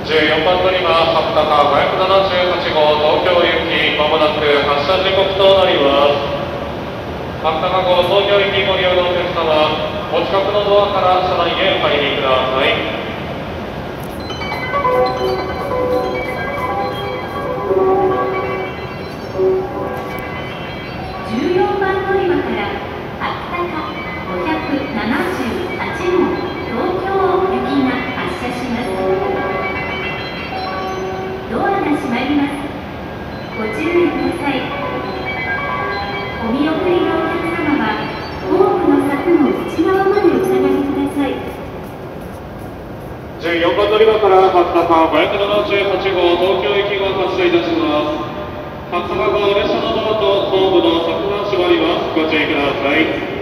14番乗り場、八高578号東京行き、まもなく発車時刻となります。八高号東京行きご利用のお客様、お近くのドアから車内へお入りください。 14番乗り場から八高578号東京行きが発車します。ドアが閉まります。ご注意ください。お見送りのお客様はホームの柵の内側までお下がりください。 14番乗り場から八高578号東京行きが発車いたします。八高号列車のドアとホームの柵が閉まります。ご注意ください。